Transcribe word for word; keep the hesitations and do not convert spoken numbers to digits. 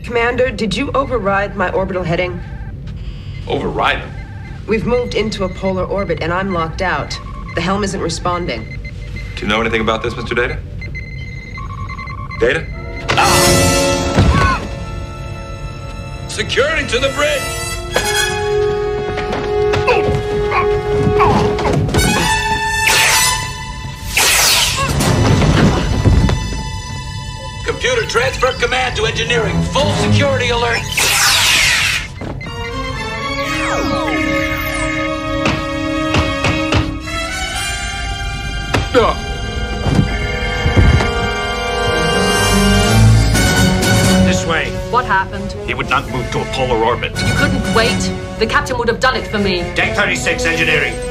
Commander, did you override my orbital heading? Override them? We've moved into a polar orbit, and I'm locked out. The helm isn't responding. Do you know anything about this, Mister Data? Data? Ah! Security to the bridge! Computer, transfer command to engineering. Full security alert. This way. What happened? He would not move to a polar orbit. You couldn't wait? The captain would have done it for me. Deck thirty-six, engineering.